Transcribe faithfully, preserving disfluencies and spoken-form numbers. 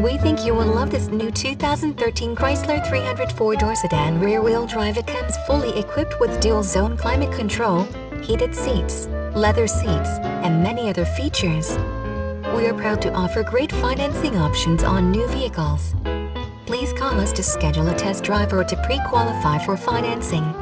We think you will love this new two thousand thirteen Chrysler three oh four door sedan rear-wheel drive. It comes fully equipped with dual-zone climate control, heated seats, leather seats, and many other features. We are proud to offer great financing options on new vehicles. Please call us to schedule a test drive or to pre-qualify for financing.